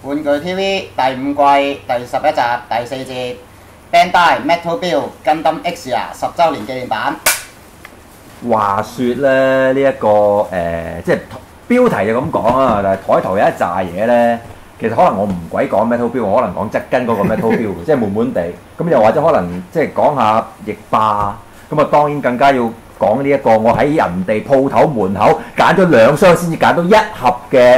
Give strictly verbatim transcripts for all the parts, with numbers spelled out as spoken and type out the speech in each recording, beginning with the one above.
玩具 T V 第五季第十一集第四節 Bandai Metal Build Gundam X 啊十週年紀念版。 話説咧，呢、這、一個誒、呃，即係標題就咁講啊，但係台頭有一紮嘢咧，其實可能我唔鬼講 Metal Build，我可能講側跟嗰個 Metal Build，即係悶悶地。咁又或者可能即係講下翼霸，咁啊當然更加要講呢一個，我喺人哋鋪頭門口揀咗兩箱先至揀到一盒嘅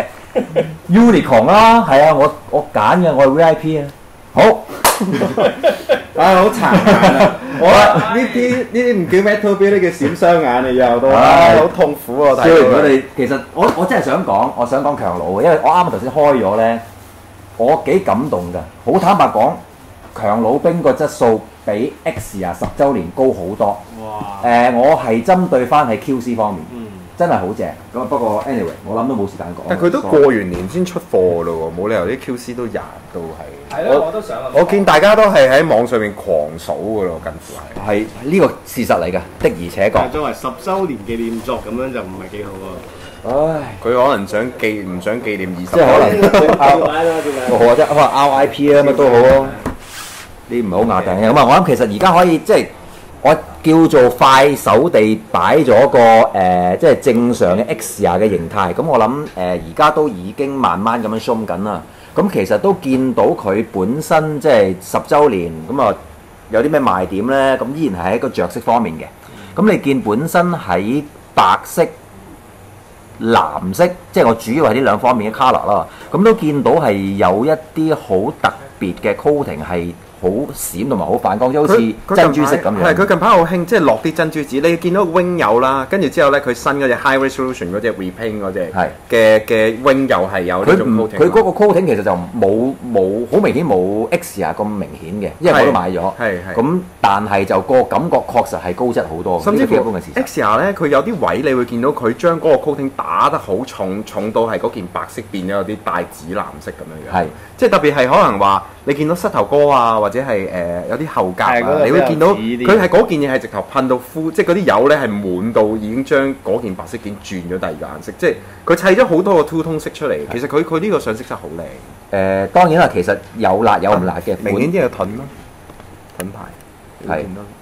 Unicorn 啦，係啊，我我揀嘅，我係 V I P 啊。好， 啊好殘忍啊！我呢啲呢啲唔叫 Metal Build，呢叫閃雙眼啊！以後都唉好痛苦啊！睇到我哋其實我我真係想講，我想講強佬嘅，因為我啱啱頭先開咗咧，我幾感動㗎。好坦白講，強佬兵個質素比 X 啊十週年高好多。哇！誒、呃，我係針對翻喺 Q C 方面。嗯。真係好正咁啊！不過 anyway，我諗都冇時間講。 但佢都過完年先出貨咯喎，冇理由啲 Q C 都廿都係。 係咯，我都想。 我見大家都係喺網上面狂數㗎咯，近乎係。 係呢個事實嚟㗎，的而且確。 但係作為十週年紀念作咁樣就唔係幾好喎。唉，佢可能想紀唔想紀念二十。 即係可能。好啊，即係可能 R I P 啊，乜都好啊。你唔係好亞定嘅咁啊！我諗其實而家可以即係。我叫做快手地擺咗個誒、呃，即係正常嘅 X 啊嘅形態。咁我諗誒，而家都已經慢慢咁樣 show 緊啦。咁其實都見到佢本身即係十週年，咁啊有啲咩賣點咧？咁依然係喺個着色方面嘅。咁你見本身喺白色、藍色，即係我主要係呢兩方面嘅 colour 啦。咁都見到係有一啲好特別嘅 coating 係。好閃同埋好反光，即好似珍珠色咁樣。 係佢近排好興，即係落啲珍珠紙。你見到 wing 有啦，跟住之後咧，佢新嗰隻 high resolution 嗰隻 repaint 嗰隻嘅嘅 wing 又係有呢種 coating。 佢嗰個 coating 其實就冇冇好明顯冇 X 啊咁明顯嘅，因為我都買咗。係係。咁但係就個感覺確實係高質好多。 甚至乎 X R 咧，佢有啲位你會見到佢將嗰個 coating 打得好重，重到係嗰件白色變咗有啲帶紫藍色咁樣樣。係。即係特別係可能話你見到膝頭哥啊，或者係誒、呃、有啲後甲啊，你會見到佢係嗰件嘢係直頭噴到敷，即係嗰啲油咧係滿到已經將嗰件白色件轉咗第二個顏色，即係佢砌咗好多個 two tone 色出嚟。其實佢佢呢個上色色好靚。誒、 呃、當然啦，其實有辣有唔辣嘅， 明顯啲係盾咯，盾牌係。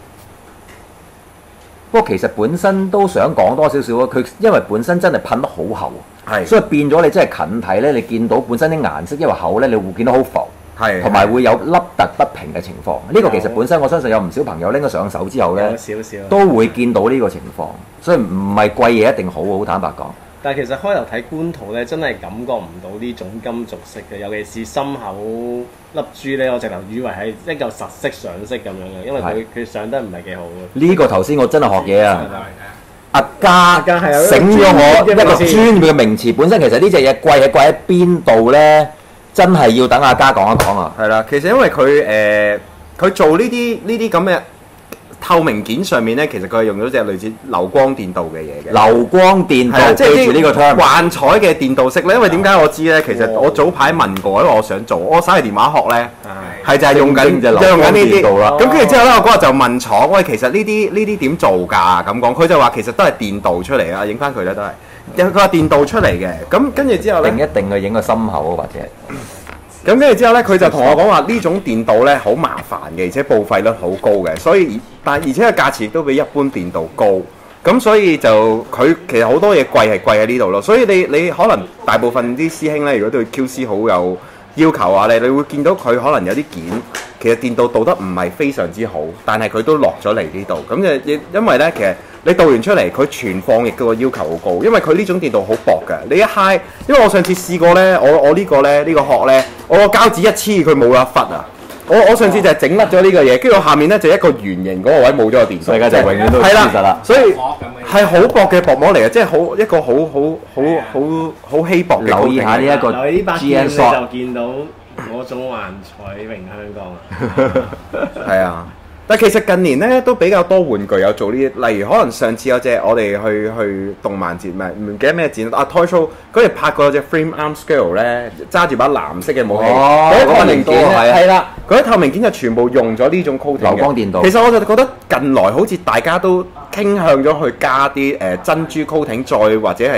不過其實本身都想講多少少啊，佢因為本身真係噴得好厚，係，所以變咗你真係近睇咧，你見到本身啲顏色因為厚咧，你會見到好浮，係，同埋會有凹凸不平嘅情況。呢個其實本身我相信有唔少朋友拎咗上手之後咧， 少少都會見到呢個情況，所以唔係貴嘢一定好，好坦白講。 但係其實開頭睇官圖咧，真係感覺唔到呢種金屬色嘅，尤其是心口粒珠咧，我直頭以為係一嚿實色上色咁樣嘅，因為佢佢上得唔係幾好嘅。呢個頭先我真係學嘢啊！阿嘉醒咗我一個專業嘅名詞，本身其實呢隻嘢貴係貴喺邊度咧？真係要等阿嘉講一講啊！ 係啦，其實因為佢誒佢做呢啲呢啲咁嘅透明件上面咧，其實佢係用咗隻類似流光電鍍嘅嘢嘅。 流光電鍍， 即係記住呢個 term。 幻彩嘅電鍍色咧，因為點解我知咧？其實我早排問過，因為我想做，我手提電話殼咧，係就係用緊就用緊呢啲。咁跟住之後咧，我嗰日就問廠，喂，其實呢啲呢啲點做㗎？咁講，佢就話其實都係電鍍出嚟啊！影翻佢咧都係，佢話電鍍出嚟嘅。咁跟住之後咧， 定一定去影個心口或者。 咁跟住之後咧，佢就同我講話呢種電鍍咧好麻煩嘅，而且報廢率好高嘅，所以但而且個價錢亦都比一般電鍍高，咁所以就佢其實好多嘢貴係貴喺呢度咯。所以你你可能大部分啲師兄咧，如果對 Q C 好有要求啊，你你會見到佢可能有啲件其實電鍍鍍得唔係非常之好，但係佢都落咗嚟呢度。咁就因為咧，其實你鍍完出嚟，佢存放亦都個要求好高，因為佢呢種電鍍好薄㗎。你一揩，因為我上次試過咧，我我呢個咧呢個殼咧，我個膠紙一黐佢冇一忽啊！我我上次就係整甩咗呢個嘢，跟住我下面咧就一個圓形嗰個位冇咗個電鍍， 世界就永遠都係啦， 所以係好薄嘅薄膜嚟嘅，即係好一個好好好好好稀薄嘅。 留意下呢一個 G N shot 就見到嗰種幻彩榮香港啊！ 係啊。但其實近年咧都比較多玩具有做呢啲，例如可能上次有隻我哋去去動漫節，唔係唔記得咩展啊 Toy Show 嗰日拍過有隻 Frame Arm Scale 咧，揸住把藍色嘅武器，嗰啲透明件係啦，嗰啲透明件就全部用咗呢種 coating 嘅流光電鍍。其實我就覺得近來好似大家都傾向咗去加啲誒珍珠 coating，再或者係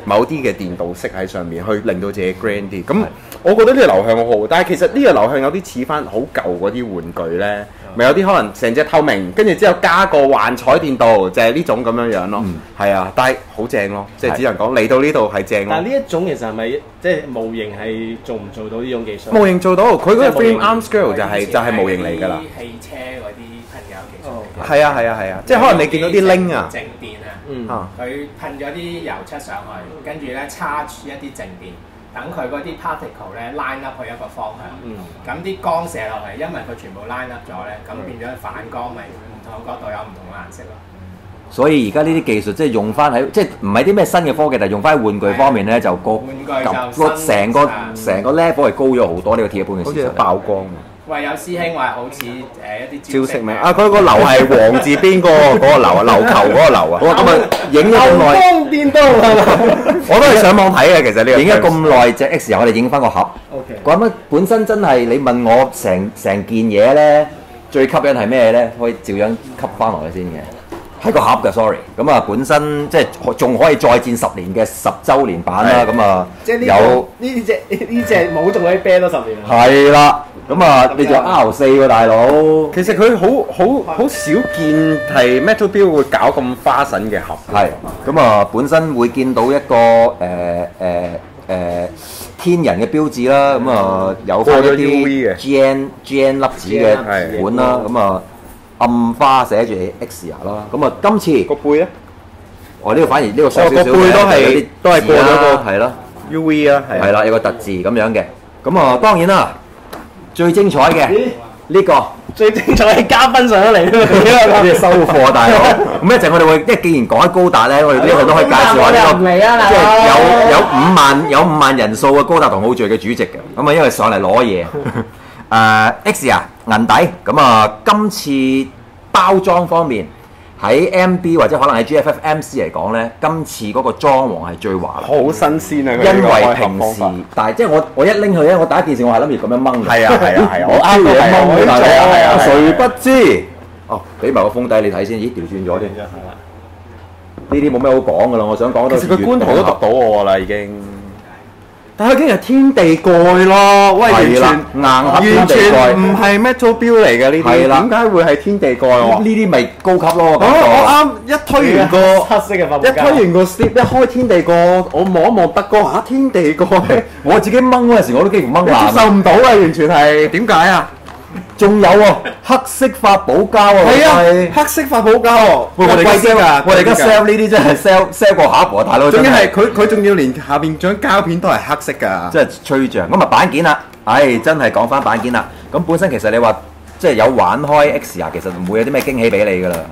某啲嘅電導式喺上面，去令到自己 grand 啲。咁我覺得呢個流向好好，但係其實呢個流向有啲似翻好舊嗰啲玩具咧，咪、嗯、有啲可能成隻透明，跟住之後加個幻彩電導，就係、是、呢種咁樣樣咯。係、嗯、啊，但係好正咯，即係只能講嚟到呢度係正咯。 但係呢一種其實係咪即係模型係做唔做到呢種技術？ 模型做到，佢嗰個 frame arm scale 就係、是、就係、是、模型嚟㗎啦。 汽車嗰啲噴油技術。 係啊係啊係啊，即係可能你見到啲 link 啊， 靜電啊， 嗯， 佢噴咗啲油漆上去，跟住咧叉住一啲靜電，等佢嗰啲 particle 咧 line up 去一個方向。嗯，咁啲光射落嚟，因為佢全部 line up 咗咧，咁變咗反光咪唔同角度有唔同嘅顏色咯。 所以而家呢啲技術即係用翻喺即係唔係啲咩新嘅科技，但係用翻喺玩具方面咧就個玩具就成個成個 level 係高咗好多呢個鐵一般嘅事實。 爆光。 喂，有師兄話好似誒一啲招式咩？啊，佢個樓係黃字邊個嗰個樓啊？琉球嗰個樓啊！ 我今日影咗咁耐， 光電刀係嘛？ 我都係上網睇嘅，其實呢個影咗咁耐隻 X 我哋影翻個盒。 OK。 講乜本身真係你問我成成件嘢咧，最吸引係咩咧？可以照樣吸翻落去先嘅。係個盒嘅 ，sorry。咁啊，本身即係仲可以再戰十年嘅十週年版啦。咁啊，有呢隻呢隻冇仲可以啤多十年啊。 係啦。咁啊，你仲 R 四喎，大佬。 其實佢好好好少見係 Metal Build 會搞咁花神嘅盒。 係。咁啊，本身會見到一個誒誒誒天人嘅標誌啦。咁啊，有翻一啲 G N G N 粒子嘅款啦。咁啊，暗花寫住 X 啦。咁啊，今次個背咧， 我呢個反而呢個上少少嘅，個背都係都係過咗個係咯 U V 啊， 係啦，有個特字咁樣嘅。咁啊，當然啦。最精彩嘅呢、這個最精彩嘅嘉賓上咗嚟啦！ 呢收貨大佬，咁一陣我哋會，即係既然講開高達咧，我哋呢度都可以介紹下呢、這個，即係有有五萬有五萬人數嘅高達同好聚嘅主席嘅，咁啊因為上嚟攞嘢，誒、uh, X 啊銀底，咁啊今次包裝方面喺 M B 或者可能喺 G F F M C 嚟講咧，今次嗰個裝潢係最華麗， 好新鮮啊！ 因為平時，但係即係我我一拎佢咧，我第一件事我係諗住咁樣掹嘅。係啊係啊係啊！ 我啱嘢掹嘅，大佬。 係啊！ 誰不知？哦，俾埋個封底你睇先，咦調轉咗添。呢啲冇咩好講㗎啦，我想講到。 其實佢官圖都讀到我啦，已經。但係已經係天地蓋咯，喂，完全硬盒天地蓋，唔係 Metal Build 嚟嘅呢啲，點解會係天地蓋喎？ 呢啲咪高級咯。 我我啱一推完個黑色嘅發泡膠， 一推完個 slip 一開天地蓋，我望一望德哥嚇天地蓋， 我自己掹嗰陣時我都幾乎掹爛， 接受唔到啊！完全係點解啊？ 仲有喎，黑色發寶膠啊！ 係啊，黑色發寶膠喎， 我哋貴啲㗎， 我哋而家 sell 呢啲真係 sell sell 個盒喎，大佬。 仲要係佢佢仲要連下邊張膠片都係黑色㗎， 真係吹脹。咁啊板件啦，唉真係講翻板件啦。咁本身其實你話即係有玩開 X 啊，其實唔會有啲咩驚喜俾你㗎啦。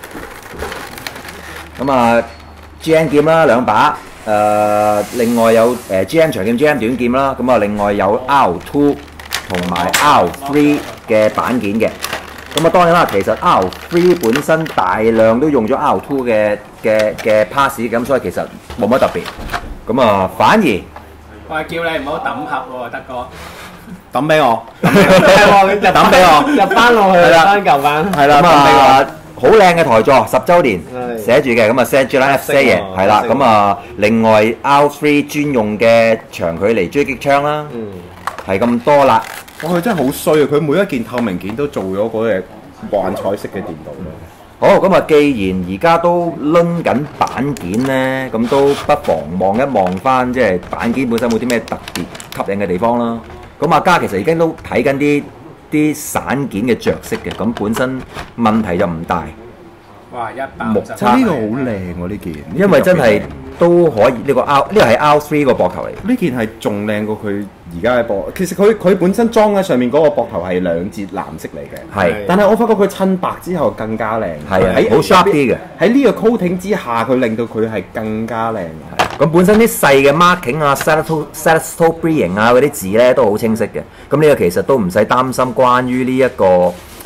咁啊 G N 劍啦兩把，誒、呃、另外有誒 G M 長劍、G M 短劍啦。咁啊另外有 R 二同埋 R 三嘅板件嘅。咁啊當然啦，其實 R 三本身大量都用咗 R 二嘅嘅嘅 pass， 咁所以其實冇乜特別。咁啊反而我係叫你唔好抌盒喎，德哥。 抌俾我， 抌俾我，入翻落去，入翻舊版。 係啦，咁啊好靚嘅台座，十週年寫住嘅，咁啊 Sandra F 四嘅，係啦，咁啊另外 R 三專用嘅長距離狙擊槍啦，係咁多啦。 哇！佢真係好衰啊！佢每一件透明件都做咗嗰隻幻彩色嘅電腦咯。 好，咁啊，既然而家都攆緊板件咧，咁都不妨望一望翻，即係板件本身有冇啲咩特別吸引嘅地方啦。咁阿嘉其實已經都睇緊啲啲散件嘅着色嘅，咁本身問題就唔大。 哇！一百目測呢個好靚喎呢件， 因為真係都可以呢個 R 呢個係 R 三個膊頭嚟。 呢件係仲靚過佢而家嘅膊。其實佢佢本身裝喺上面嗰個膊頭係兩節藍色嚟嘅， 係。 但係我發覺佢襯白之後更加靚。 係啊，好 sharp 啲嘅。 喺呢個 coating 之下，佢令到佢係更加靚。 咁本身啲細嘅 marking 啊、Salato Salato Brilliant 啊嗰啲字咧都好清晰嘅。咁呢個其實都唔使擔心關於呢一個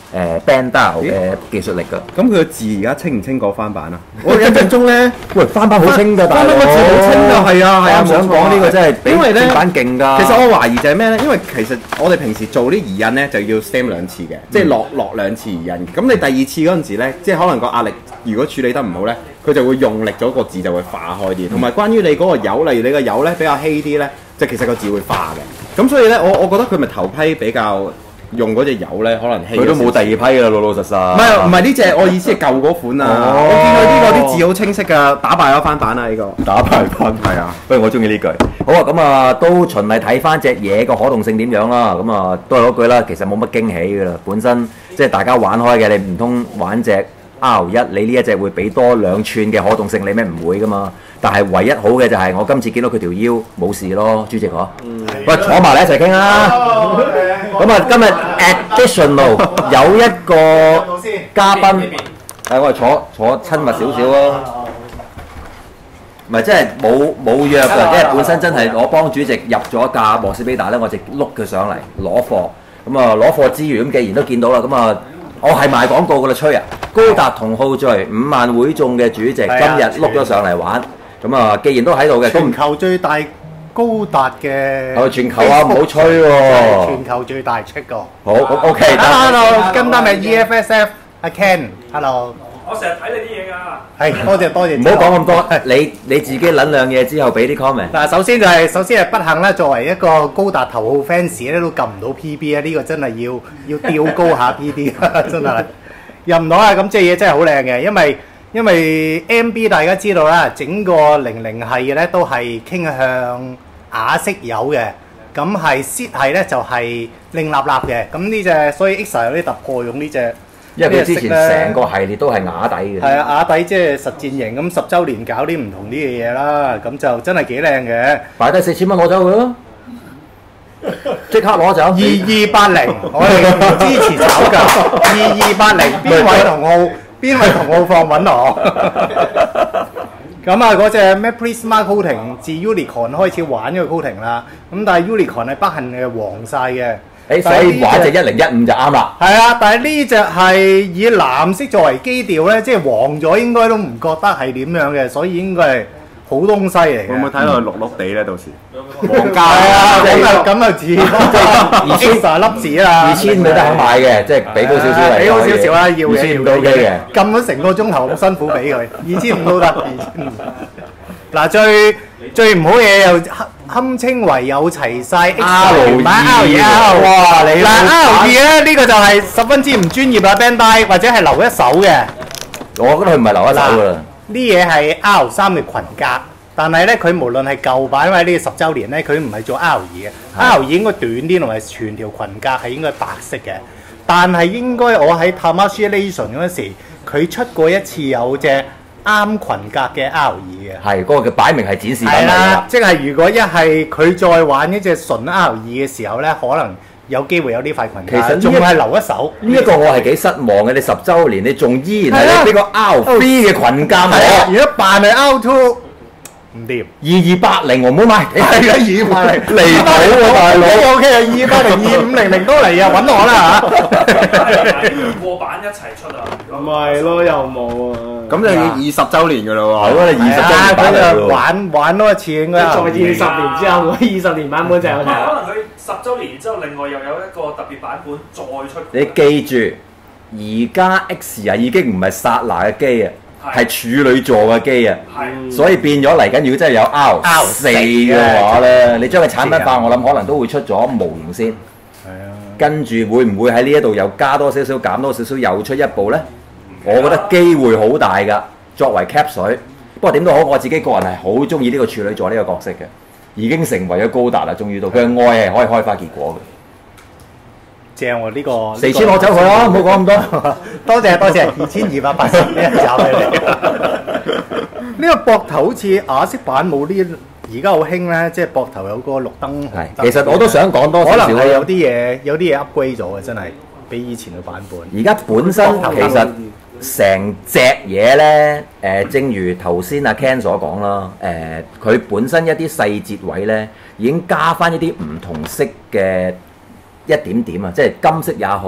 誒 Bandai 嘅技術力㗎。 咁佢個字而家清唔清過翻版啊？我印象中咧， 喂，翻版好清㗎，大佬。 翻版個字好清㗎，係啊係啊。 我想講呢個真係比正版勁㗎。 其實我懷疑就係咩咧？因為其實我哋平時做啲移印咧就要 stamp 兩次嘅，即係落落兩次移印。咁你第二次嗰陣時咧，即係可能個壓力如果處理得唔好咧，佢就會用力咗個字就會化開啲。同埋關於你嗰個油，例如你個油咧比較稀啲咧，即係其實個字會化嘅。咁所以咧，我我覺得佢咪頭批比較。用嗰隻油咧，可能稀。佢都冇第二批㗎啦，老老實實。唔係唔係呢隻，我意思係舊嗰款啊。哦、我見佢呢個啲字好清晰㗎，打敗咗翻版啊！呢、呢個打敗翻係啊。不過我中意呢句。好啊，咁啊都循例睇翻隻嘢個可動性點樣啦。咁啊都係嗰句啦，其實冇乜驚喜㗎啦。本身即係大家玩開嘅，你唔通玩隻 R 一，你呢一隻會俾多兩寸嘅可動性，你咩唔會㗎嘛？但係唯一好嘅就係我今次見到佢條腰冇事咯，主席嗬。喂，坐埋嚟一齊傾啦。咁啊，今日 additional 有一個嘉賓，係我哋坐坐親密少少咯。唔係，即係冇冇約㗎，因為本身真係我幫主席入咗架莫斯比達咧，我直碌佢上嚟攞貨。咁啊攞貨之餘，咁既然都見到啦，咁啊我係賣廣告㗎啦，吹啊！高達同好聚五萬會眾嘅主席今日碌咗上嚟玩。咁啊，既然都喺度嘅， 全球最大高達嘅， 哦，全球啊，唔好吹喎， 全球最大出個。 好 ，OK。 Hello，跟單係 E F S F，阿 Ken，Hello。 我成日睇你啲嘢㗎。 係，多謝多謝。 唔好講咁多，你你自己諗兩嘢之後俾啲 comment。 嗱，首先就係首先係不幸啦，作為一個高達頭號 fans 咧，都撳唔到 P B 啊！呢個真係要要吊高下 P B， 真係入唔到啊！咁隻嘢真係好靚嘅，因為。因為 M B 大家知道啦，整個零零系嘅咧都係傾向啞色油嘅，咁係 Z 系咧就係另立立嘅，咁呢隻所以 X 有啲突破用呢隻， 因為佢之前成個系列都係啞底嘅。係啊，啞底即係實戰型，咁十週年搞啲唔同啲嘅嘢啦，咁就真係幾靚嘅。 擺低四千蚊攞走佢咯，即刻攞走。 二二八零，我哋支持炒價。二二八零，邊位同號？邊位同號放揾我？咁啊，嗰隻咩 Prisma Coating 自 Unicorn 開始玩呢個 Coating 啦。咁但係 Unicorn 係不幸嘅黃晒嘅。 誒，所以玩隻一零一五就啱啦。 係啊，但係呢隻係以藍色作為基調咧，即係黃咗應該都唔覺得係點樣嘅，所以應該係好東西嚟嘅。 會唔會睇落去綠綠地咧？到時黃家啊，咁啊咁啊字，即係二千大粒字啊， 二千你都肯買嘅，即係俾高少少嚟， 俾高少少啦，要嘅， 二千五都 OK 嘅。 撳咗成個鐘頭咁辛苦俾佢，二千五都得，二千五。嗱，最最唔好嘢又堪堪稱為有齊晒 X 版 R 二，哇！你嗱 R 二咧呢個就係十分之唔專業啦 ，Bandai 或者係留一手嘅。 我覺得佢唔係留一手㗎啦。 呢嘢係 R 三嘅裙格。但係咧，佢無論係舊版，因為呢個十週年咧，佢唔係做 R 二嘅 ，R 二應該短啲，同埋全條裙格係應該白色嘅。但係應該我喺 Tamashii Nation 嗰時，佢出過一次有隻啱裙格嘅 R 二嘅。係， 嗰個嘅擺明係展示品嚟㗎。係啦， 即係如果一係佢再玩一隻純 R 二嘅時候咧，可能有機會有呢塊裙格。其實仲係留一手。 呢一個我係幾失望嘅，你十週年你仲依然係呢個 R 三嘅裙格我。 如果扮係 R 二。唔掂， 二二八零我唔好買， 係啊，二八零離譜喎大佬。 O K 啊，二八零二五零零都嚟啊，揾我啦嚇。 過版一齊出啊！ 唔係咯，又冇啊。 咁就要二十週年㗎啦喎。 係啊，你二十週年版佢就玩玩多一次應該。 再二十年之後，二十年版本就有睇。 可能佢十週年之後，另外又有一個特別版本再出。 你記住，而家 X 啊已經唔係剎那嘅機啊。係處女座嘅機啊，所以變咗嚟緊。如果真係有 R 四嘅話咧，你將佢產品化，我諗可能都會出咗模型先。係啊，跟住會唔會喺呢一度又加多少少、減多少少，又出一步咧？我覺得機會好大㗎。作為 cap 水，不過點都好，我自己個人係好中意呢個處女座呢個角色嘅，已經成為咗高達啦。終於到佢嘅愛係可以開花結果嘅。 正喎呢個四千攞走佢咯，唔好講咁多。 多謝多謝，二千二百八十呢一集嚟。呢個膊頭好似啞色版冇呢，而家好興咧，即係膊頭有個綠燈。 係，其實我都想講多少少。 可能係有啲嘢，有啲嘢 upgrade 咗嘅，真係比以前嘅版本。 而家本身其實成隻嘢咧，誒，正如頭先阿 Ken 所講啦，誒，佢本身一啲細節位咧，已經加翻一啲唔同色嘅。一點點啊，即係金色也好，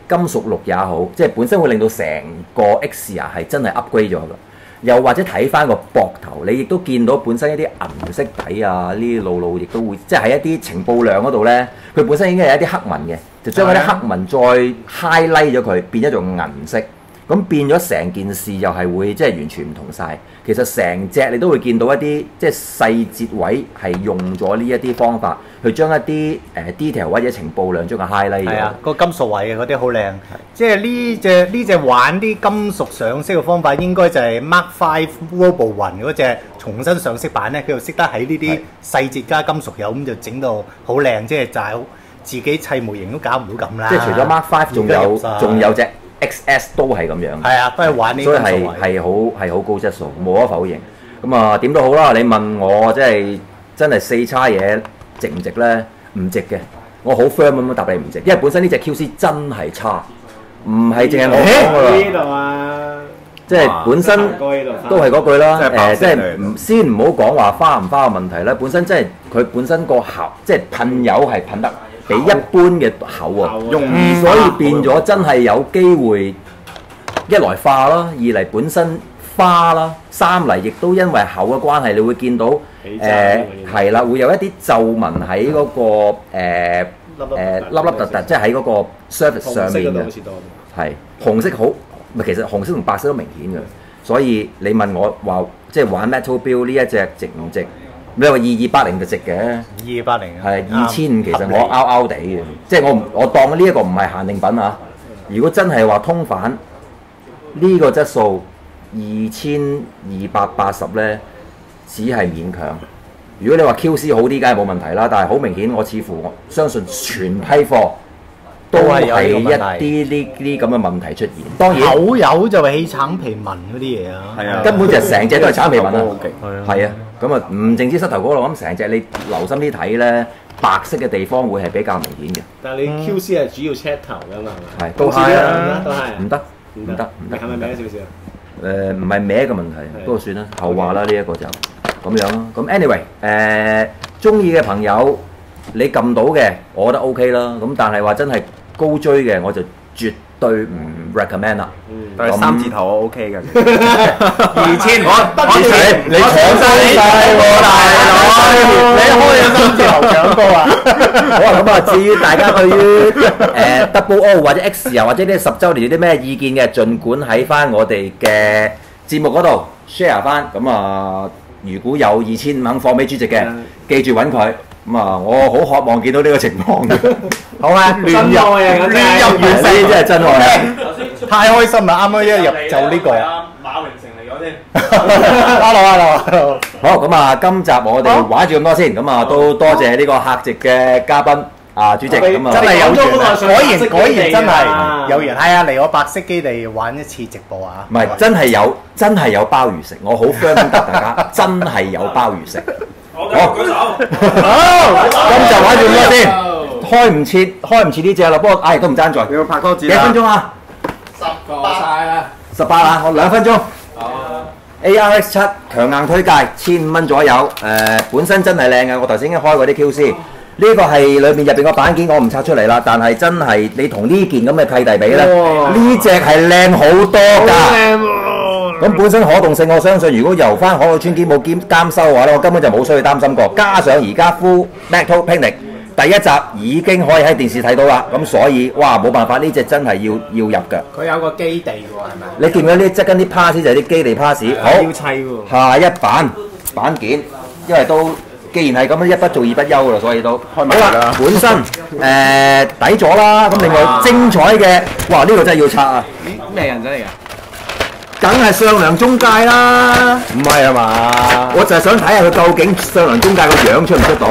金屬綠也好，即係本身會令到成個 Xia 係真係 upgrade 咗㗎。又或者睇翻個膊頭，你亦都見到本身一啲銀色底啊，呢啲路路亦都會，即係喺一啲情報量嗰度咧，佢本身已經係一啲黑紋嘅，就將嗰啲黑紋再 highlight 咗佢，變咗做銀色。咁變咗成件事又係會即係完全唔同晒。其實成隻你都會見到一啲即係細節位係用咗呢一啲方法去將一啲誒 detail 或者情報量將佢 highlight 咗。 係啊，個金屬位嗰啲好靚。即係呢隻呢隻玩啲金屬上色嘅方法，應該就係 Mark Five Robo One 嗰隻重新上色版咧，佢又識得喺呢啲細節加金屬油咁就整到好靚，即係就係自己砌模型都搞唔到咁啦。 即係除咗 Mark Five，仲有仲有隻 X S 都係咁樣， 係啊，都係玩呢啲， 所以係係好係好高質素，無可否認。咁啊點都好啦，你問我即係真係四叉嘢值唔值咧？唔值嘅，我好 firm 咁樣答你唔值，因為本身呢隻 Q C 真係差，唔係淨係我講㗎啦。 呢度啊， 即係本身都係嗰句啦，誒，即係唔先唔好講話花唔花嘅問題啦。本身即係佢本身個喉，即係噴油係噴得比一般嘅厚喎，容易，所以變咗真係有機會一來化啦，二嚟本身花啦，三嚟亦都因為厚嘅關係，你會見到誒係啦，會有一啲皺紋喺嗰個誒誒粒粒突突，即係喺嗰個 surface 上面嘅，係紅色好，唔係其實紅色同白色都明顯嘅，所以你問我話即係玩 Metal Build 呢一隻值唔值？你話二二八零就值嘅， 二二八零係二千五，其實我拗拗地嘅，即係我唔我當呢一個唔係限定品啊！如果真係話通販呢個質素二千二百八十咧，只係勉強。如果你話 Q C 好啲，梗係冇問題啦。但係好明顯，我似乎我相信全批貨都係一啲呢啲咁嘅問題出現。當然口有就係起橙皮紋嗰啲嘢啊， 係啊，根本就成隻都係橙皮紋啊，係啊。咁啊，唔淨止膝頭嗰度，咁成隻你留心啲睇咧，白色嘅地方會係比較明顯嘅。 但係你 Q C 係主要 check 頭㗎嘛，係咪？ 係，都係啊，都係。 唔得，唔得，唔得。 係咪歪少少？ 誒，唔係歪嘅問題，不過算啦，後話啦，呢一個就咁樣咯。咁 anyway，誒，中意嘅朋友你撳到嘅，我覺得 OK 啦。咁但係話真係高追嘅，我就絕對唔 recommend 啦。 但係三字頭我 OK 嘅， 二千我我你你搶晒喎大佬，你開咗三字頭搶歌啊！好啊，咁啊，至於大家對於誒 Double O 或者 X 又或者呢十週年有啲咩意見嘅，儘管喺翻我哋嘅節目嗰度 share 翻。咁啊，如果有二千五肯放俾主席嘅，記住揾佢。咁啊，我好渴望見到呢個情況嘅。好啊，亂入亂入院死真係真愛啊！ 太開心啦！啱啱一入就呢個。 馬榮成嚟咗先。 Hello，hello，hello。 好，咁啊，今集我哋玩住咁多先。咁啊，都多謝呢個客席嘅嘉賓啊，主席。咁啊， 真係有緣啊！果然果然真係有緣。係啊，嚟我白色基地玩一次直播啊！ 唔係，真係有真係有鮑魚食，我好 friend 得大家，真係有鮑魚食。好，舉手。好，今集玩住咁多先。開唔切，開唔切呢只啦。不過，唉，都唔爭在。 你要拍多字幾分鐘啊？ 十個晒啦。 十八啊，我兩分鐘。A R X 七強硬推介，千五蚊左右。誒，本身真係靚嘅，我頭先已經開過啲 Q C。呢個係裏面入邊個板件，我唔拆出嚟啦。但係真係你同呢件咁嘅契弟比咧，呢隻係靚好多㗎。咁本身可動性，我相信如果由翻海外村檢冇監監修嘅話咧，我根本就冇需要擔心過。加上而家 Full Metal Picnic 第一集已經可以喺電視睇到啦，咁所以哇冇辦法，呢隻真係要要入㗎。 佢有個基地喎，係咪？ 你見唔見呢？側跟啲 pass 就係啲基地 pass。好， 要砌喎。 下一版板件，因為都既然係咁樣，一不做二不休㗎啦，所以都開埋啦。本身誒抵咗啦，咁另外精彩嘅，哇呢個真係要拆啊！ 咩人仔嚟㗎？ 梗係上梁中介啦， 唔係啊嘛？ 我就係想睇下佢究竟上梁中介個樣出唔出到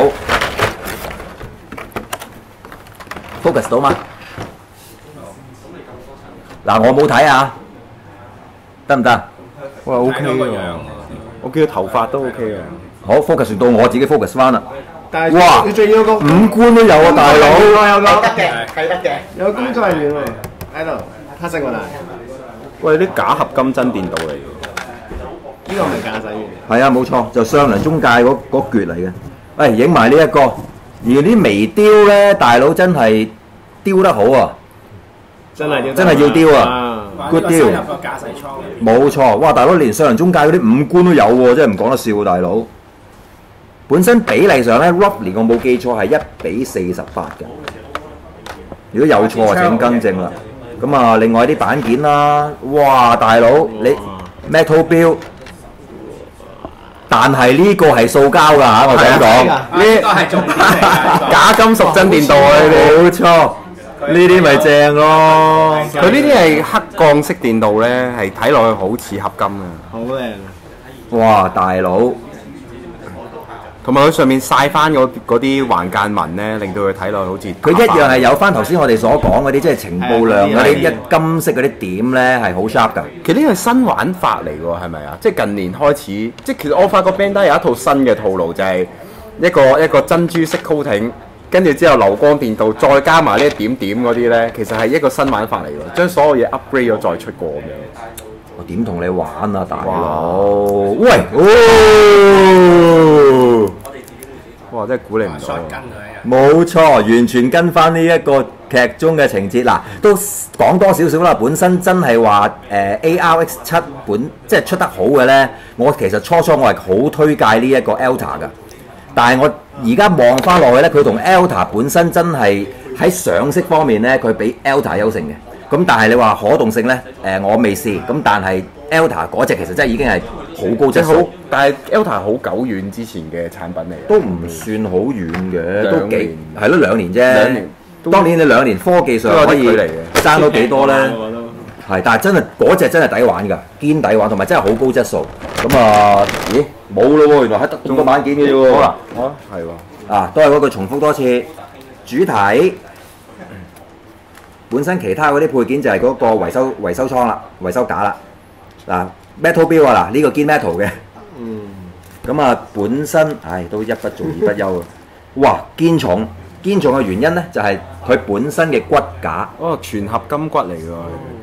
，focus 到嗎？嗱，我冇睇啊，得唔得？ 哇 OK 喎，我見到頭髮都 OK 嘅。 好 focus 到我自己 focus 翻啦。 但係哇， 你仲要個五官都有啊，大佬。 有個得嘅，係得嘅。 有個工作人員喎喺度，黑色嗰度。 喂，啲假合金真電鍍嚟㗎。 呢個唔係駕駛員。 係啊，冇錯，就上梁中介嗰嗰橛嚟嘅。喂，影埋呢一個，而啲微雕咧，大佬真係雕得好啊！ 真係要真係要雕啊 ！good deal， 入個駕駛艙。 冇錯，哇！大佬連上輪中介嗰啲五官都有喎，真係唔講得笑喎，大佬。本身比例上咧 ，roughly 我冇記錯係一比四十八嘅。如果有錯就請更正啦。咁啊，另外啲板件啦，哇！大佬你 metal build， 但係呢個係塑膠㗎嚇，我想講呢個係重點嚟㗎， 假金屬真電鍍啊！呢啲冇錯。呢啲咪正咯， 佢呢啲係黑鋼式電鍍咧，係睇落去好似合金嘅， 好靚。 哇！大佬， 同埋佢上面曬翻嗰嗰啲橫間紋咧，令到佢睇落去好似佢一樣係有翻頭先我哋所講嗰啲，即係情報量嗰啲一金色嗰啲點咧係好 sharp 㗎。 其實呢個係新玩法嚟喎，係咪啊？即係近年開始，即係其實我發覺 Bandai 有一套新嘅套路，就係一個一個珍珠式 coating。跟住之後流光電鍍，再加埋呢一點點嗰啲咧，其實係一個新玩法嚟㗎，將所有嘢 upgrade 咗再出過咁樣。 我點同你玩啊，大佬？喂，哦！ 哇！真係估你唔到。 冇錯，完全跟翻呢一個劇中嘅情節嗱，都講多少少啦。本身真係話誒 A R X 七本即係出得好嘅咧，我其實初初我係好推介呢一個 Alta 㗎。但係我而家望翻落去咧，佢同 Alta 本身真係喺上色方面咧，佢比 Alta 優勝嘅。咁但係你話可動性咧，誒、呃、我未試。咁但係 Alta 嗰隻其實真係已經係好高質素。 但係 Alta 好久遠之前嘅產品嚟嘅， 都唔算好遠嘅，都幾係咯兩年啫。 兩年， 當年你兩年科技上可以爭到幾多咧？係，但係真係嗰隻真係抵玩㗎，堅抵玩，同埋真係好高質素。咁啊，咦冇咯喎，原來喺得咁多板件嘅啫喎。 好啦，哦係喎， 啊都係嗰句重複多次，主體本身其他嗰啲配件就係嗰個維修維修倉啦，維修架啦。嗱 metal build 啊，嗱呢個堅 metal 嘅。嗯。咁啊，本身唉都一不做二不休啊！哇，堅重堅重嘅原因咧，就係佢本身嘅骨架。 哦，全合金骨嚟㗎。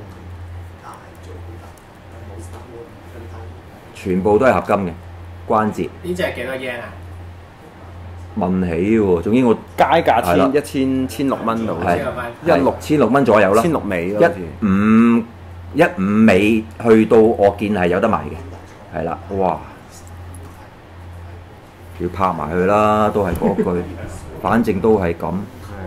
全部都係合金嘅關節。 呢隻係幾多 yen 啊？ 問起喎，總之我街價千一千千六蚊度， 係一六千六蚊左右啦， 千六尾咯， 一五一五尾去到我見係有得賣嘅，係啦，哇！要拍埋佢啦，都係嗰句，反正都係咁。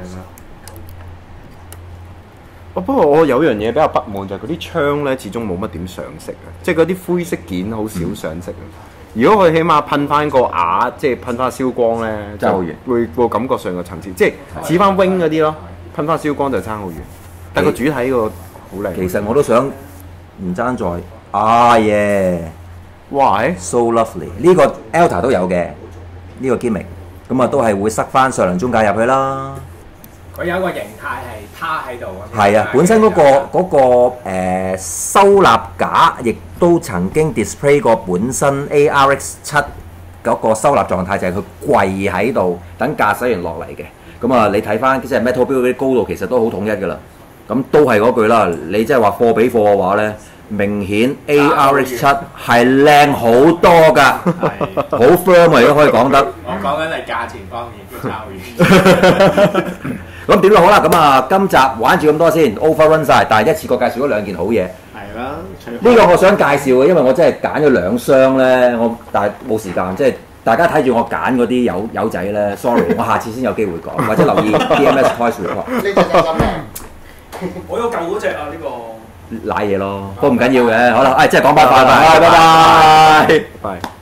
不過我有樣嘢比較不滿就係嗰啲窗咧，始終冇乜點上色啊，即係嗰啲灰色件好少上色啊。嗯、如果佢起碼噴翻個瓦，即係噴翻燒光咧，就會個感覺上個層次，即係似翻 wing 嗰啲咯，噴翻燒光就差好遠。但係個主體個好靚。 其實我都想唔爭在啊耶！哇，so lovely！ 呢個 Alta 都有嘅，呢、呢個 gimmick， 咁啊都係會塞翻上輪中介入去啦。 佢有個形態係趴喺度啊！ 係啊，本身嗰、嗰個嗰、嗰個呃、收納架，亦都曾經 display 過本身 A R X 七嗰個收納狀態，就係佢跪喺度等駕駛員落嚟嘅。咁啊，你睇翻即係 metal build 嗰啲高度，其實都好統一㗎啦。咁都係嗰句啦，你即係話貨比貨嘅話咧，明顯 A R X 七係靚好多㗎，好 firm 啊，都可以講得。 我講緊係價錢方面都差好遠。 咁點都好啦，咁啊今集玩住咁多先 ，overrun 晒，但係一次過介紹咗兩件好嘢。 係啦， 呢個我想介紹嘅，因為我真係揀咗兩箱咧，我但係冇時間，即係大家睇住我揀嗰啲友友仔咧 ，sorry， 我下次先有機會講，或者留意 D M S Toys Report。呢隻真心嘅， 我有舊嗰隻啊，呢個賴嘢咯，都唔緊要嘅，好啦，誒即係講拜拜，拜拜，拜拜。